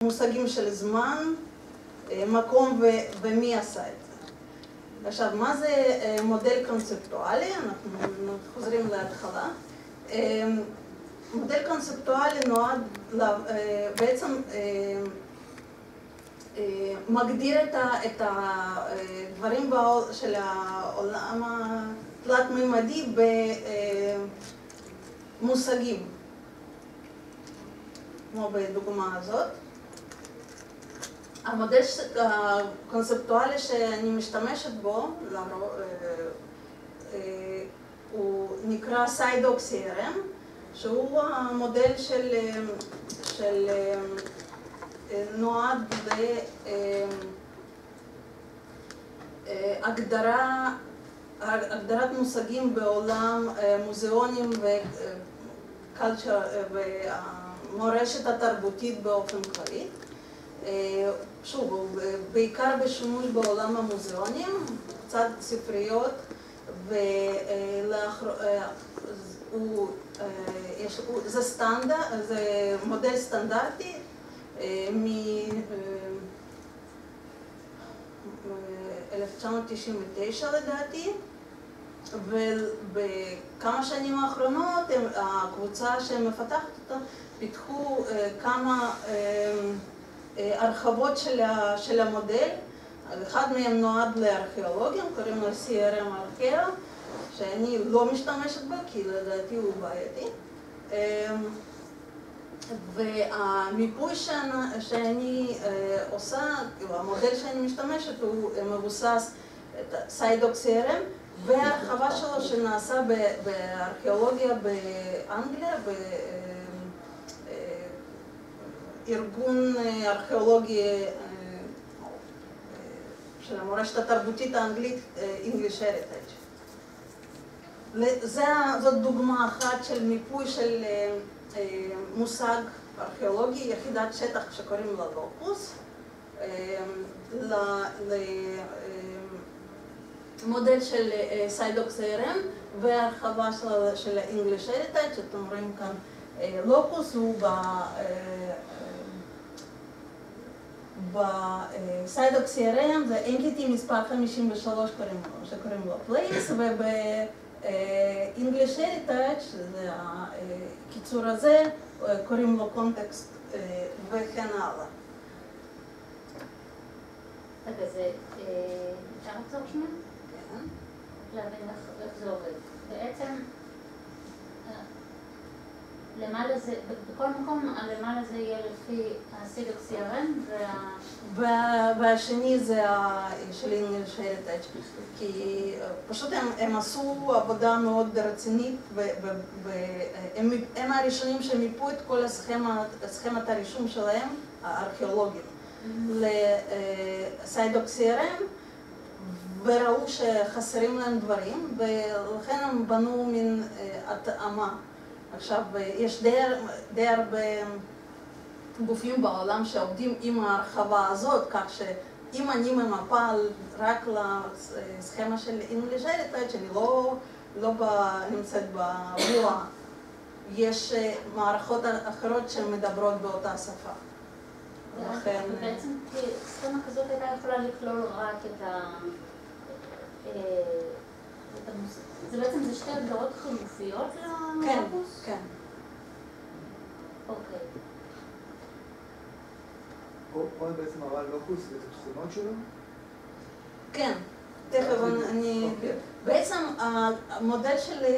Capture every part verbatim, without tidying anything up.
מושגים של זמן, מקום ומי עשה את זה. עכשיו, מה זה מודל קונספטואלי? אנחנו חוזרים להתחלה. מודל קונספטואלי נועד, בעצם מגדיר את הדברים של העולם התלת-ממדי במושגים, כמו בדוגמה הזאת. המודל הקונספטואלי שאני משתמשת בו, הוא נקרא סיידוק סי אר אם, שהוא המודל של, של נועד להגדרה, הגדרת מושגים בעולם מוזיאונים והמורשת התרבותית באופן כללי. שוב, הוא בעיקר בשימוש בעולם המוזיאונים, קצת ספריות, וזה סטנדרט, זה מודל סטנדרטי מ-אלף תשע מאות תשעים ותשע לדעתי, ובכמה שנים האחרונות הקבוצה שמפתחת אותה פיתחו כמה הרחבות של המודל. אחד מהם נועד לארכיאולוגים, קוראים לו סי אר אם ארכיאו, שאני לא משתמשת בו כי לדעתי הוא בעייתי. והמיפוי שאני עושה, המודל שאני משתמשת, הוא מבוסס סיידוק סי אר אם, והרחבה שלו שנעשה בארכיאולוגיה באנגליה, ארגון ארכיאולוגי של המורשת התרבותית האנגלית, English Heritage. זאת דוגמה אחת של מיפוי של מושג ארכיאולוגי, יחידת שטח שקוראים לה לוקוס, למודל של סיידוק סי אר אם והרחבה של English Heritage. שאתם רואים כאן, לוקוס הוא בסיידוק סי אר אם, זה entity מספר חמישים ושלוש שקוראים לו place, וב-English Heritage, זה הקיצור הזה, קוראים לו context וכן הלאה. רגע, זה אפשר לחזור שנייה? כן. להבין איך זה עובד. בעצם, למעלה זה, בכל מקום, למעלה זה יהיה לפי הסיידוק סי אר אם והשני זה של English Heritage, כי פשוט הם עשו עבודה מאוד רצינית והם הראשונים שמיפו את כל סכמת הרישום שלהם, הארכיאולוגים, לסיידוק סי אר אם, וראו שחסרים להם דברים, ולכן הם בנו מין התאמה. עכשיו, יש די הרבה גופים בעולם שעובדים עם ההרחבה הזאת, כך שאם אני ממפה רק לסכמה של English Heritage, אני לא, לא נמצאת בבועה, יש מערכות אחרות שמדברות באותה שפה. ולכן... ובעצם סכמה כזאת הייתה יכולה לכלול רק את ה... זה בעצם זה שתי הגדרות חלופיות ללוקוס? כן, כן. אוקיי. פה בעצם מראה לוקוס ואת התכונות שלו? כן, תכף אני... בעצם המודל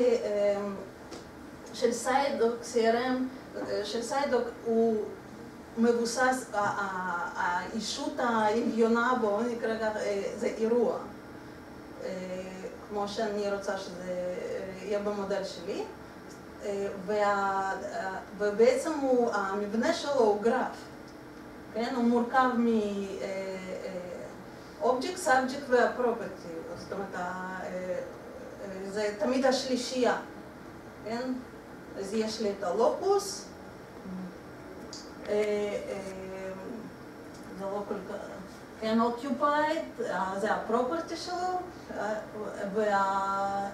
של סיידוק סי אר אם, של סיידוק הוא מבוסס, האישות העליונה בו, נקרא כך, זה אירוע. כמו שאני רוצה שזה יהיה במודל שלי, ובעצם המבנה שלו הוא גרף, כן? הוא מורכב מ-Object, Subject ו-Property, זאת אומרת, זה תמיד השלישייה, כן? אז יש לי את הלוקוס, זה לא כל כך... כן, occupied, זה הפרופרטי שלו, וה...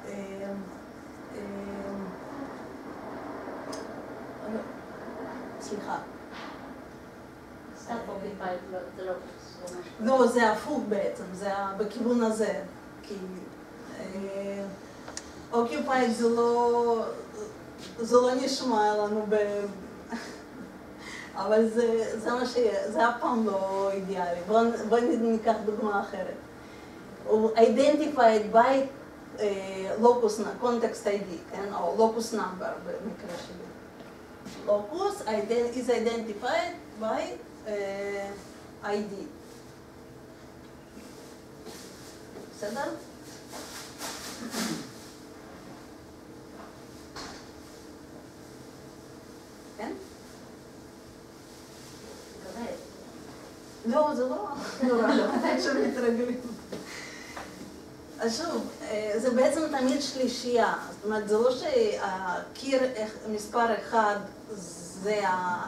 סליחה. Self-occupied זה לא... לא, זה הפוך בעצם, זה בכיוון הזה. כי occupied זה לא... זה לא נשמע לנו ב... אבל זה, זה מה שיהיה, זה אף פעם לא אידיאלי. בואו ניקח דוגמה אחרת. הוא identified by uh, locus, context איי די, כן? או locus number במקרה שלי. Locus is identified by uh, איי די. בסדר? כן? לא, זה לא נורא, לא, שמתרגלים. אז שוב, זה בעצם תמיד שלישייה. זאת אומרת, זה לא שהקיר מספר אחד זה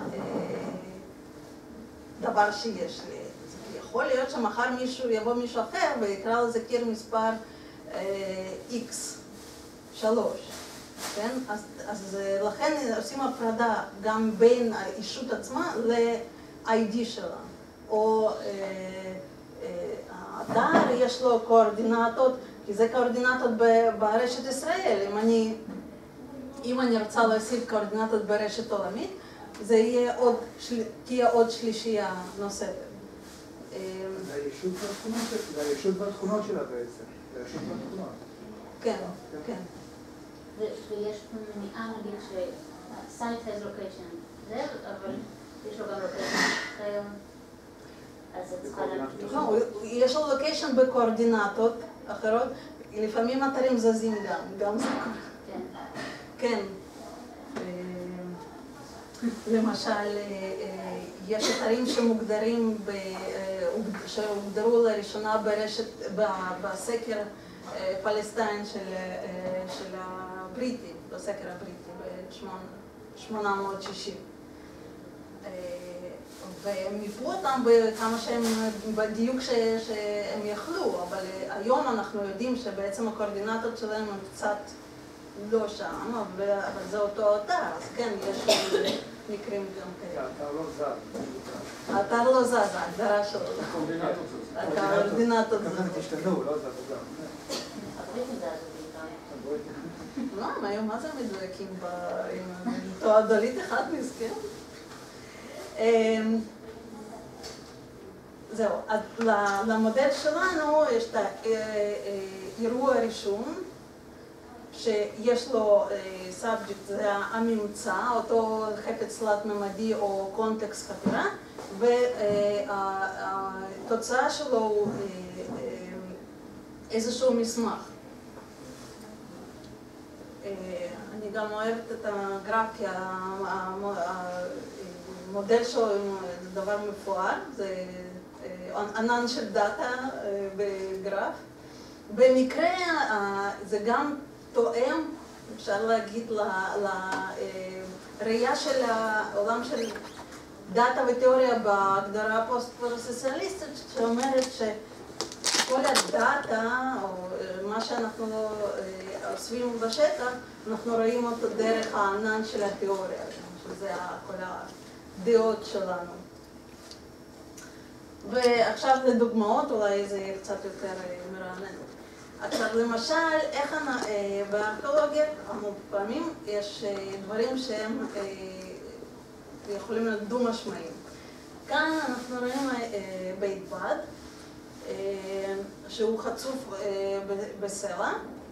הדבר שיש לי. יכול להיות שמחר מישהו, יבוא מישהו אחר ויקרא לזה קיר מספר איקס שלוש. כן? אז, אז לכן עושים הפרדה גם בין האישות עצמה ל-איי די שלה. או האתר יש לו קואורדינטות, כי זה קואורדינטות ברשת ישראל. אם אני, אם אני רוצה להוסיף קואורדינטות ברשת עולמית, זה יהיה עוד, תהיה עוד שלישייה נוספת. זה הישות והתכונות שלה, זה הישות והתכונות שלה בעצם. זה הישות והתכונות. כן, כן. ויש מניעה נגיד ש-site has location, זה, אבל יש לו גם location אחר. לא, יש לו לוקיישן בקואורדינטות אחרות, לפעמים אתרים זזים גם, גם זה קורה. כן. למשל, יש אתרים שמוגדרים, שהוגדרו לראשונה ברשת, בסקר פלסטיין של הבריטים, בסקר הבריטי ב-שמונה מאות שישים. והם מיפו אותם בכמה שהם, בדיוק שהם יכלו, אבל היום אנחנו יודעים שבעצם הקואורדינטות שלהם הם קצת לא שם, אבל זה אותו אתר, אז כן, יש מקרים גם כאלה. האתר לא זז. האתר לא זז, ההגדרה שלו. הקואורדינטות זז. הקואורדינטות זז. ככה תשתנו, לא זז גם. הבריטים זה אז לא, הם היום מה זה מדויקים עם תואר דולית אחד מסכן? זהו, אז למודל שלנו יש את האירוע הראשון, שיש לו סאבג'קט, זה הממצא, אותו חפץ תלת-ממדי או קונטקסט חפירה, והתוצאה שלו הוא איזשהו מסמך. אני גם אוהבת את הגרף, כי המודל שלו זה דבר מפואר, זה ענן של דאטה בגרף. במקרה זה גם תואם, אפשר להגיד, לראייה של העולם של דאטה ותיאוריה בהגדרה פוסט-פרוססיאליסטית, שאומרת שכל הדאטה, או מה שאנחנו אוספים בשטח, אנחנו רואים אותו דרך הענן של התיאוריה, שזה כל הדעות שלנו. ועכשיו לדוגמאות, אולי זה יהיה קצת יותר מרענן. עכשיו, למשל, איך בארכיאולוגיה, המון פעמים יש דברים שהם יכולים להיות דו-משמעיים. כאן אנחנו רואים בית בד, שהוא חצוף בסלע,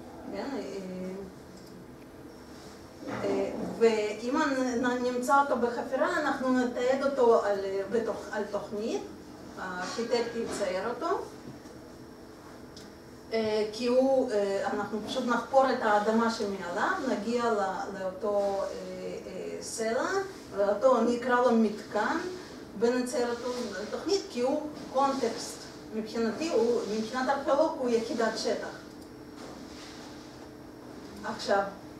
ואם נמצא אותו בחפירה, אנחנו נתעד אותו על תוכנית, הארכיטקט יצייר אותו, כי הוא, אנחנו פשוט נחפור את האדמה שמעליו, נגיע לאותו סלע, ואותו נקרא לו מתקן, ונצייר אותו לתוכנית, כי הוא קונטקסט. מבחינתי, מבחינת ארכיאולוג הוא יחידת שטח. עכשיו,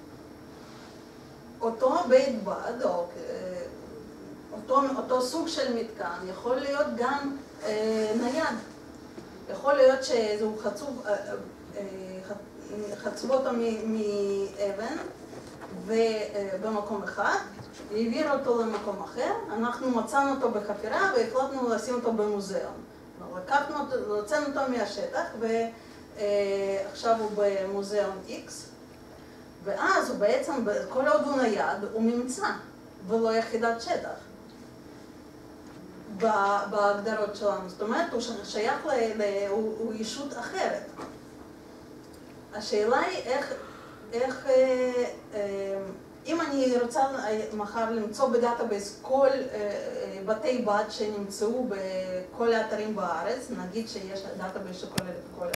אותו בית בד, או אותו, אותו סוג של מתקן, יכול להיות גם אה, נייד. יכול להיות שזהו חצוב, אה, אה, חצבו אותו מאבן, ובמקום אחד, העביר אותו למקום אחר, אנחנו מצאנו אותו בחפירה והחלטנו לשים אותו במוזיאון. לקחנו אותו, הוצאנו אותו מהשטח, ועכשיו הוא במוזיאון X, ואז הוא בעצם, כל עוד הוא נייד, הוא ממצא, ולא יחידת שטח. בהגדרות שלנו, זאת אומרת, הוא שייך, ל, ל, הוא, הוא ישות אחרת. השאלה היא איך, איך, אם אני רוצה מחר למצוא בדאטאבייס כל בתי בד שנמצאו בכל האתרים בארץ, נגיד שיש דאטאבייס שכולל את כל